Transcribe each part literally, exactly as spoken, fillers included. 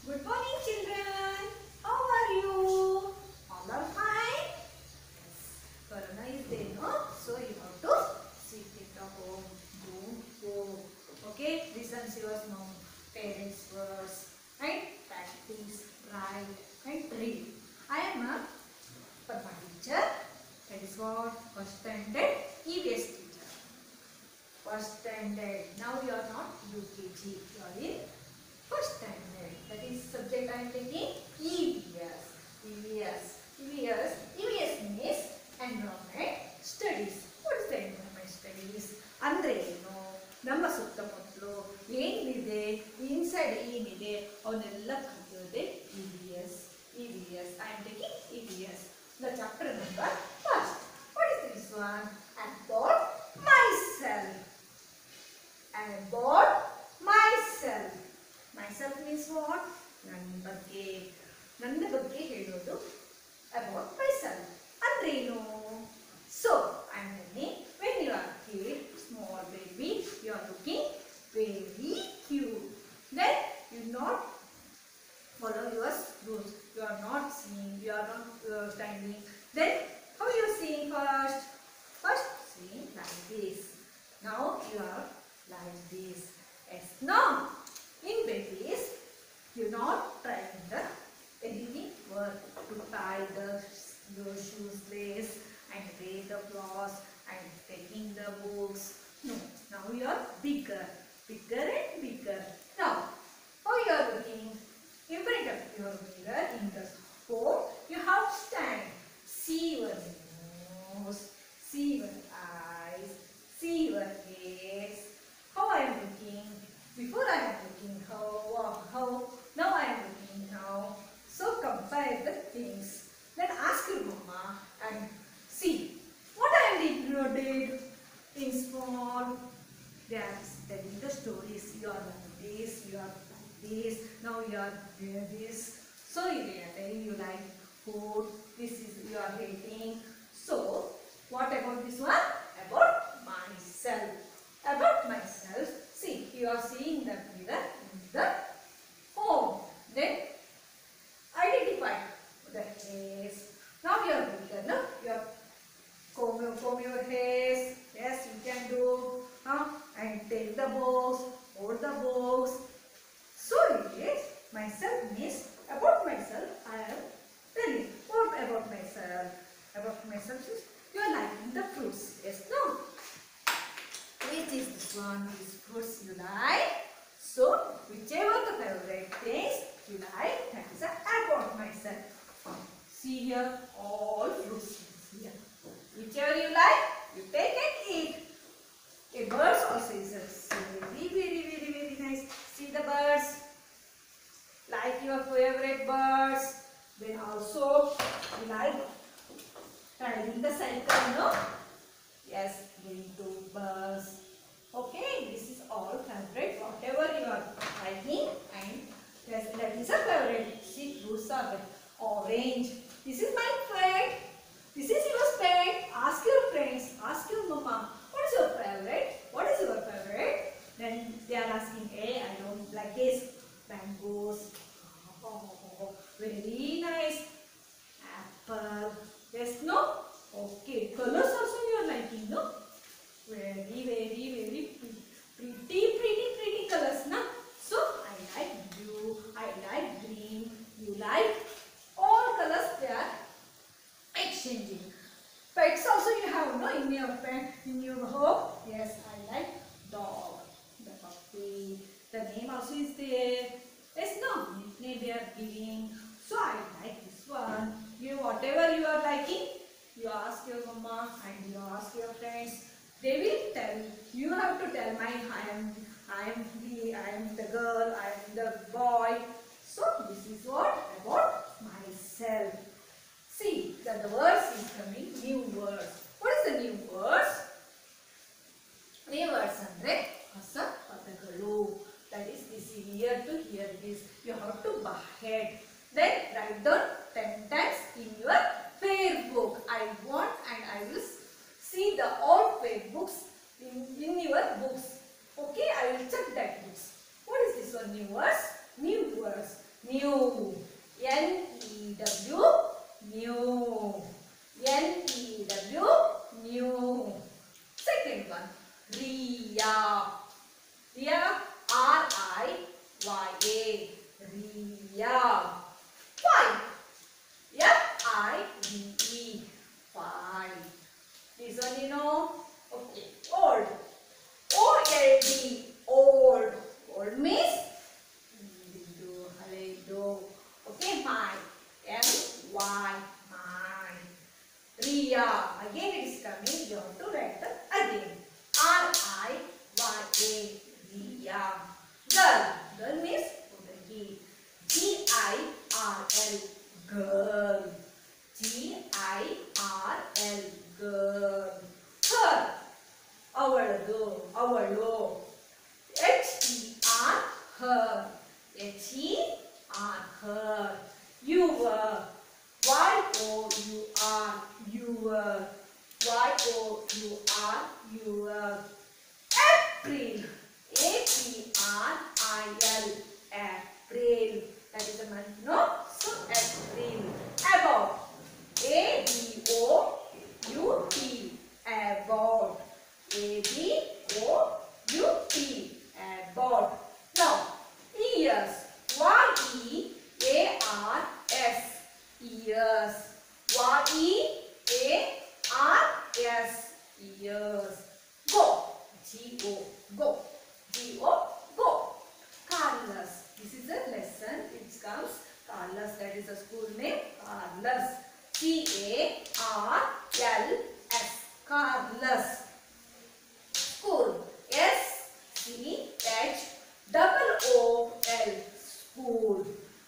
Good morning, children. How are you? All are fine? Yes. Corona is there, no? So you have to sit at the home. Don't go. Okay? Listen to your mom, parents' words. Right? Practice, write, and read. I am a Padma teacher. That is what? First standard E V S teacher. First standard. Now you are not U K G. You are in first standard. That is subject I am taking E V S. E V S. E V S. E V S means environment studies. What is the environment studies? ಅಂದ್ರೆ ಏನು? ನಮ್ಮ ಸುತ್ತಮುತ್ತಲು ಏನಿದೆ, inside ಏನಿದೆ ಅವನ್ನೆಲ್ಲ ಕಲಿಯೋದೇ E V S. E V S. I am taking E V S. The chapter number first. What is this one? About myself. About myself. Myself means what? ನನ್ನ ಬಗ್ಗೆ ನನ್ನ ಬಗ್ಗೆ ಹೇಳೋದು about myself. ಅಂದ್ರೆ ಏನು? So I am telling, when you are kid, small baby, you are looking very cute. Then you not follow your rules. You are not seeing. You are not uh, standing. Then how you seeing first? First seeing like this. Now you are like this. Yes. Now in babies, you not trying the any work to tie the, the shoes lace and lay the cloth and taking the books. No, now you are bigger, bigger and bigger. Now, how you are looking? In front of your mirror in the home, you have to stand. See your nose, see your eyes, see your face. How I am looking? Before I am looking how, how, now I am looking now. So compare the things. Then ask your mama and see what I did in small. They are telling the stories. You are like this, you are like this, now you are this. So they are telling you like food, this is you are eating. So what about this one? About myself. About myself. See, you are seeing the mirror in the home. Then identify the hairs. Now you are bigger, no? You are comb, comb your hairs. Yes, you can do. Huh? And take the box, hold the box. So it is myself means about myself. I am telling what about myself. About myself is you are liking the fruits. Yes, no? Which is this one? Which fruits you like? So whichever the favorite things you like, that is about myself. See here, all fruits here. Whichever you like, you take and eat. A birds also is very, very, very, very nice. See the birds, like your favorite birds. Then also you like riding the cycle, no? Yes, going to bus. Okay, this is all favorite. Whatever you are liking, and yes, that is a favorite. See, fruits are there. Orange. This is my friend. This is your friend. Ask your friends. Ask your mama. What is your favorite? What is your favorite? Then they are asking, hey, I don't like this. Mangoes. Oh, very nice. Apple. Yes, no? Okay. Colors also you are liking, no? Very, very, very pretty, pretty, pretty colors, na? So, I like blue. I like green. You like all colors they are exchanging. Pets also you have, no, in your pet, in your home. Yes, I like dog, the puppy. The name also is there. Yes, no, nickname they are giving. So I like this one. You whatever you are liking, you ask your mama and you ask your friends. They will tell. You have to tell my I am I am the I am the girl, I am the boy. So this is what about myself. See, that the words is coming, new words. What is the new words? New words andre hasa padagalu. That is this here to hear this. You have to bahead. Then write down ten times in your fair book. I want and I will see the all fair books in, in your books. Okay, I will check that books. What is this one? New words? New words. New A. Riya. Five. F I V E. Five. This one you know. Okay. Old. O L D. Old. Old means haledu. Okay. My. M Y. My. Riya. Again it is coming. You have to write the again. R I Y A. Riya. Girl. Girl means G I R L. Girl. G I R L. Girl. Her. Avadu. Avalu. H E R. Her. H E R. Her. Your. Y O U R. Your. Y O U R. Your. April. A P R I L. April. That is the month, no? So, April. About. A B O U T. About. A B O U T. About. Now, years. Y E A R S. Years. Y E A R S. Years. Go. G O. Go. G O. Go. Carlos. This is a lesson. It comes Carlos. That is the school name. Carlos. C A R L S. Carlos. School. S C H O O L. School.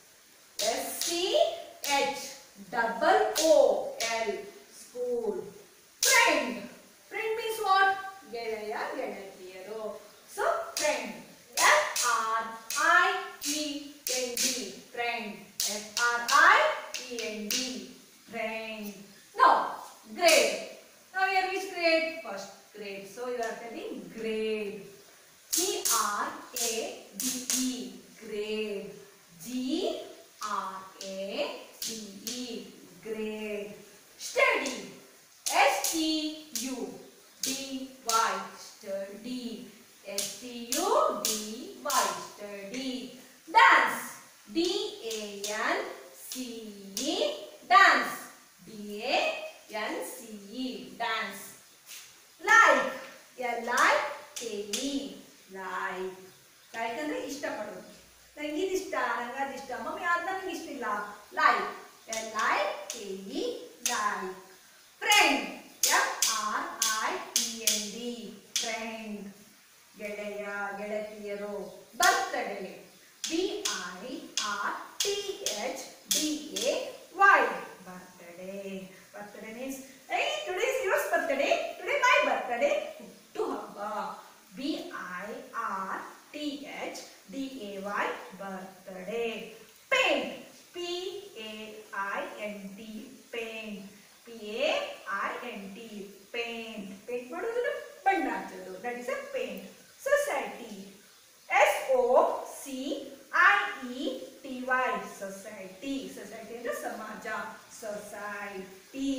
S C H O O L. School. Friend. Friend means what? Gedaya, gedatiyaru. So, friend. F R I E N D. Friend. F R I E N D. Friend. Now, grade. Now, here which grade? First grade. So, you are telling grade. G R A D E. Grade. G R A D E. Grade. Study. S T U D Y. Study. S T U D Y. Study. Dance. D A N C E. Dance. D A N C E. Dance. Like. L I K E. Like. Like ಅಂದ್ರೆ ಇಷ್ಟಪಡೋದು. ನನಗೆ ಇದು ಇಷ್ಟ, ನನಗೆ ಅದು ಇಷ್ಟ, mummy ಅದು ನನಗೆ ಇಷ್ಟ ಇಲ್ಲ. Like. L I K E. Like. Friend. F R I E N D. Friend. ಗೆಳೆಯ, ಗೆಳತಿಯರು. Birthday. B I R T H D A Y. Birthday. Birthday means, hey, today is your birthday. Today my birthday. ಹುಟ್ಟು ಹಬ್ಬ. B I R T H D A Y. Birthday. Paint. P A I N T. Paint. P A I N T. Paint. Paint ಮಾಡೋದು ಬಣ್ಣ ಹಚ್ಚೋದು. That is a paint. Society. S O C I E T Y. Society. Society ಅಂದ್ರೆ ಸಮಾಜ. Society.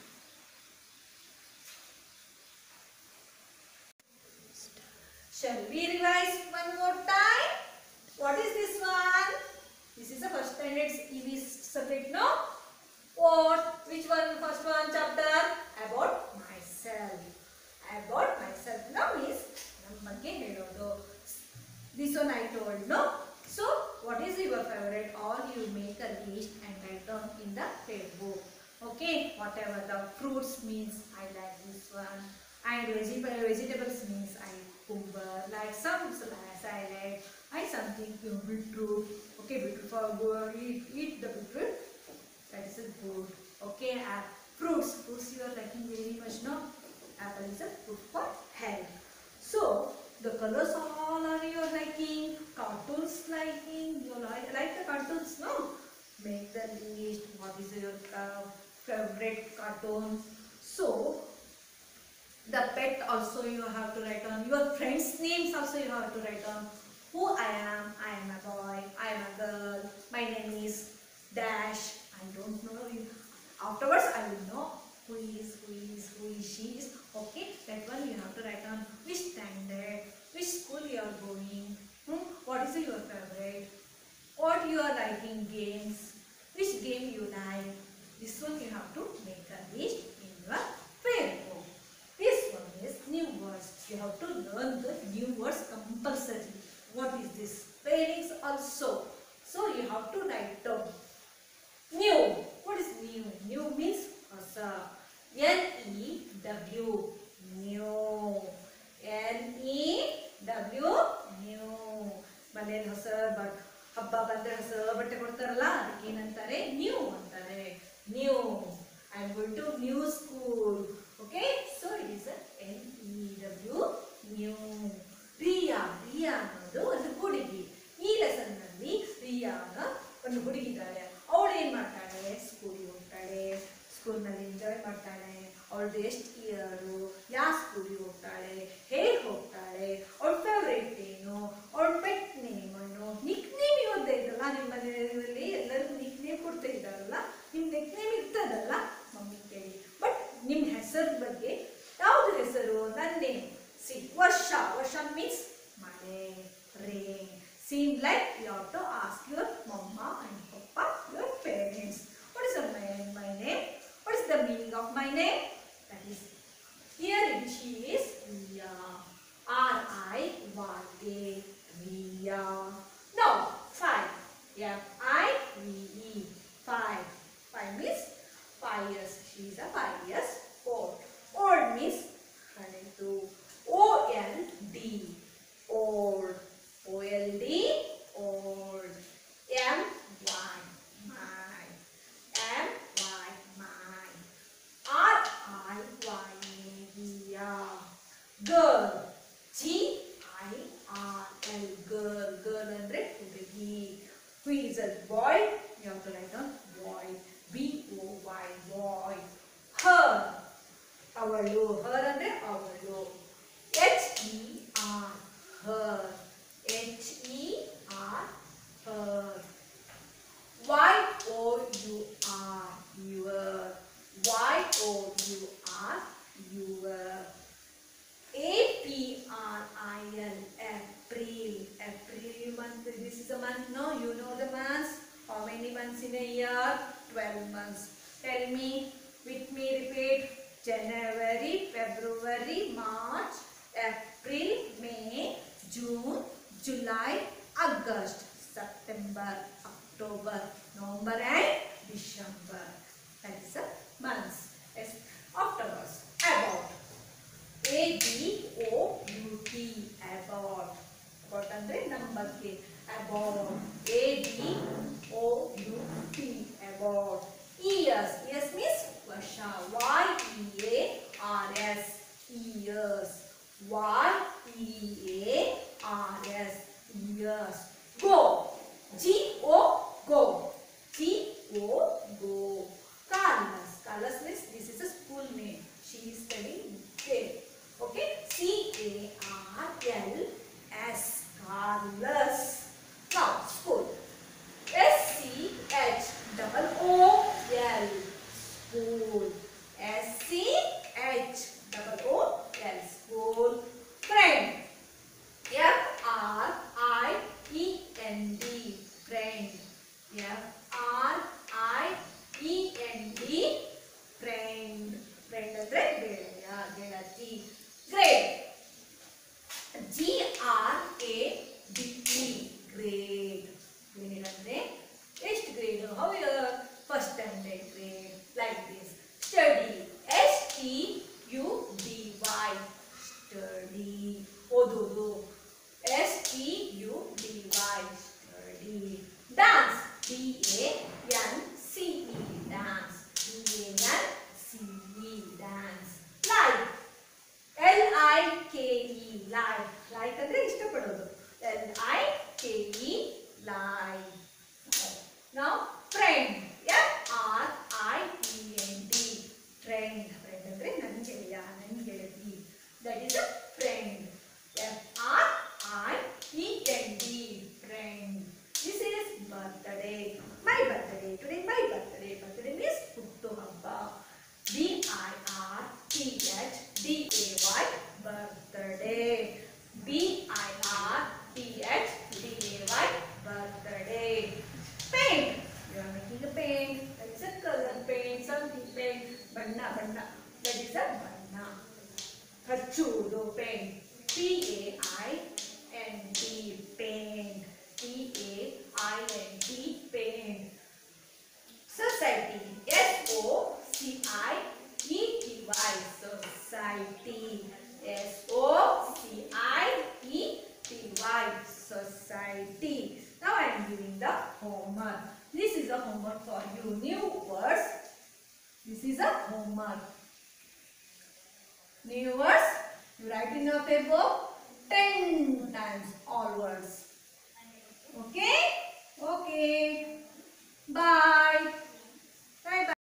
Shall we revise one more time? What is this one? This is the first standard E V S subject, no? What? Which one? First one chapter? About myself. About myself. Now is ನಮ್ಮ ಬಗ್ಗೆ ಹೇಳೋದು. This one I told, no? So, what is your favorite? All you make a list and write down in the book. Okay? Whatever the fruits means, I like this one. And vegetable, vegetables means I kumbar. Like some salad, I something beetroot. Okay, beetroot for good. Eat, eat the beetroot. That is a good. Okay? Uh, fruits. Fruits you are liking very much, no? Apple is a fruit for health. So, the colors all are your liking, cartoons liking, you like, like the cartoons, no? Make the list, what is your uh, favorite cartoon. So, the pet also you have to write on, your friends' names also you have to write on. Who I am, I am a boy, I am a girl, my name is Dash, I don't know you. Afterwards I will know who is, who is, who is, she is. Okay, that one you have to write on which standard, which school you are going, hmm? What is your favorite, you are writing games. Which game you like? This one you have to make a list in your prayer book. This one is new words. You have to learn the new words compulsory. What is this? Spellings also. So you have to write down. New. What is new? New means hasa. N E W. New. N E W. New. ಮನೇಲಿ ಹೊಸ but ಹಬ್ಬ ಬಂದ್ರೆ ಹೊಸ ಬಟ್ಟೆ ಕೊಡ್ತಾರಲ್ಲ ಅದಕ್ಕೆ ಏನಂತಾರೆ new ಅಂತಾರೆ new I am going to new school okay so it is N E W new Riya Riya ಅನ್ನೋದು ಒಂದು ಹುಡುಗಿ ಈ ಲೆಸನ್ ನಲ್ಲಿ ರಿಯಾ ಅನ್ನೋ ಒಂದು ಹುಡುಗಿ ಇದ್ದಾಳೆ ಅವಳು ಏನ್ ಮಾಡ್ತಾಳೆ ಸ್ಕೂಲಿಗೆ ಹೋಗ್ತಾಳೆ ಸ್ಕೂಲ್ನಲ್ಲಿ ಎಂಜಾಯ್ ಮಾಡ್ತಾಳೆ ಅವಳದು ಎಷ್ಟು ಇಯರು ಯಾವ ಸ್ಕೂಲಿಗೆ ಹೋಗ್ತಾಳೆ ಹೇಗೆ ಹೋಗ್ತಾಳೆ ಅವಳ ಫೇವ್ರೇಟ್ ಏನು ಅವಳ ಪೆಟ್ ನೇಮ್ ಅನ್ನು ನಿಕ್ ನೇಮ್ ಇವತ್ತೇ ಇದಲ್ಲ ನಿಮ್ಮ ಮನೆಯಲ್ಲಿ ಎಲ್ಲರಿಗೂ ನಿಕ್ ನೇಮ್ ಕೊಡ್ತಾ ಇದ್ದಾರಲ್ಲ ನಿಮ್ಮ ನಿಕ್ ನೇಮ್ ಇರ್ತದಲ್ಲ ಮಮ್ಮಿ ಕೇಳಿ ಬಟ್ ನಿಮ್ಮ ಹೆಸರು ಬಗ್ಗೆ ಯಾವುದು ಹೆಸರು ನನ್ನ ನೇಮ್ ಸಿ ವರ್ಷ ವರ್ಷ ಮೀನ್ಸ್ ಮಳೆ rain seem like you have to ask your mama and papa your parents what is my my name what is the meaning of my name that is here she is Riya R I Y A Riya now five F I V E five five means five years she is a five years old old means haledu O L D old O L D old M Y my M Y my R I Y A girl G I R L girl girl andre hudagi who is a boy you have to write down boy B O Y boy her avalu her andre avalu H E R her H E R her Y O U R your Y O U R your A P R I L April April month this is a month no you know the months how many months in a year twelve months tell me with me repeat January February March April May June July August September October November and December that is a months. Yes. Afterwards, about A B O U T about about andre number ke about A B O U T about years years means varsha Y E A R S years Y E A R S years go G O go G O go Carlos. Carlos means this is a school name. She is studying there. Okay. C A R L S. Carlos. Now school. S C H double O L. School. S C H double O L. School. Friend. F R I E N D. Friend. F R I E N D friend friend andre ಗೆಳೆಯ ಗೆಳತಿ grade G R A D E grade grade andre ಎಷ್ಟು grade how your first standard grade like this study S T U D Y study ಓದೋದು S T U D Y study dance D A N C E dance D A N C E dance like L I K E like like ಅಂದ್ರೆ ಇಷ್ಟಪಡೋದು L I K E like now friend F R I E N D friend friend ಅಂದ್ರೆ ನನ್ನ ಗೆಳೆಯ ನನ್ನ ಗೆಳತಿ that is a friend F R I E N D friend this is birthday my birthday today my birthday birthday means puttu habba B I R T H D A Y birthday B I R T H D A Y birthday homework. This is a homework for you. New words. This is a homework. New words. You write in your paper ten times.